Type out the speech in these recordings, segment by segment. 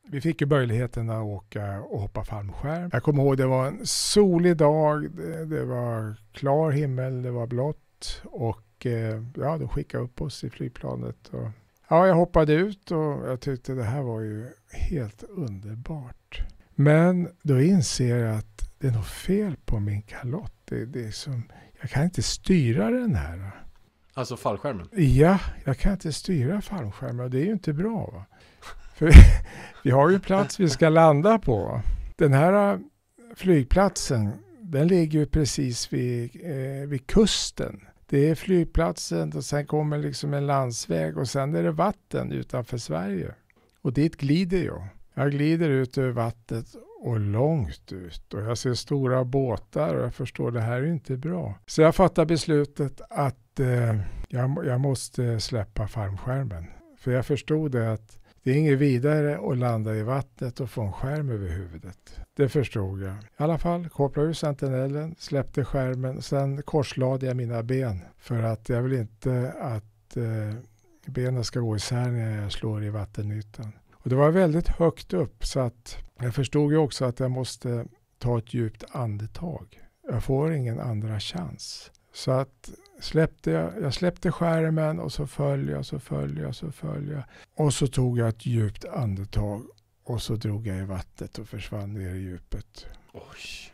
Vi fick ju möjligheten att åka och hoppa fallskärm. Jag kommer ihåg det var en solig dag, det var klar himmel, det var blått och de skickade upp oss i flygplanet. Och, jag hoppade ut och jag tyckte det här var ju helt underbart. Men då inser jag att det är något fel på min kalott. Det är som, jag kan inte styra den här. Alltså fallskärmen? Ja, jag kan inte styra fallskärmen och det är ju inte bra va. För vi har ju plats vi ska landa på. Den här flygplatsen, den ligger ju precis vid kusten. Det är flygplatsen och sen kommer liksom en landsväg och sen är det vatten utanför Sverige. Och dit glider jag. Jag glider ut över vattnet och långt ut. Och jag ser stora båtar och jag förstår det här är inte bra. Så jag fattar beslutet att jag måste släppa fallskärmen. För jag förstod det att det är inget vidare att landa i vattnet och få en skärm över huvudet. Det förstod jag. I alla fall kopplade ur sentinellen, släppte skärmen. Sen korslade jag mina ben. För att jag vill inte att benen ska gå isär när jag slår i vattenytan. Och det var väldigt högt upp så att jag förstod ju också att jag måste ta ett djupt andetag. Jag får ingen andra chans. Så att jag släppte skärmen och så föll jag. Och så tog jag ett djupt andetag och så drog jag i vattnet och försvann ner i djupet. Oj.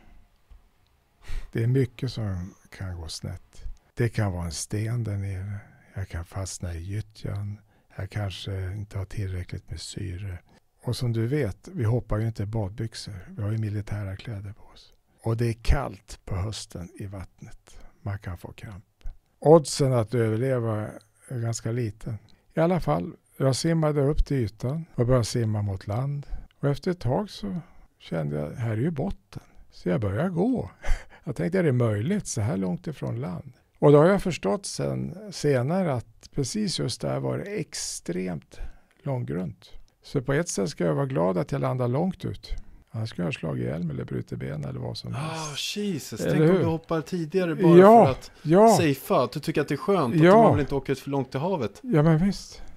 Det är mycket som kan gå snett. Det kan vara en sten där nere. Jag kan fastna i gyttjan. Jag kanske inte har tillräckligt med syre. Och som du vet, vi hoppar ju inte badbyxor. Vi har ju militära kläder på oss. Och det är kallt på hösten i vattnet. Man kan få kramp. Oddsen att överleva är ganska liten. I alla fall, jag simmade upp till ytan och började simma mot land. Och efter ett tag så kände jag, här är ju botten. Så jag började gå. Jag tänkte, är det möjligt så här långt ifrån land? Och då har jag förstått senare att precis just där var det extremt långgrunt. Så på ett sätt ska jag vara glad att jag landar långt ut. Annars skulle jag slagit ihjäl mig eller brutit ben eller vad som helst. Jesus. Eller Tänk hur? om du hoppar tidigare bara för att safea. Att du tycker att det är skönt. Att man vill inte åka ut för långt till havet. Ja, men visst.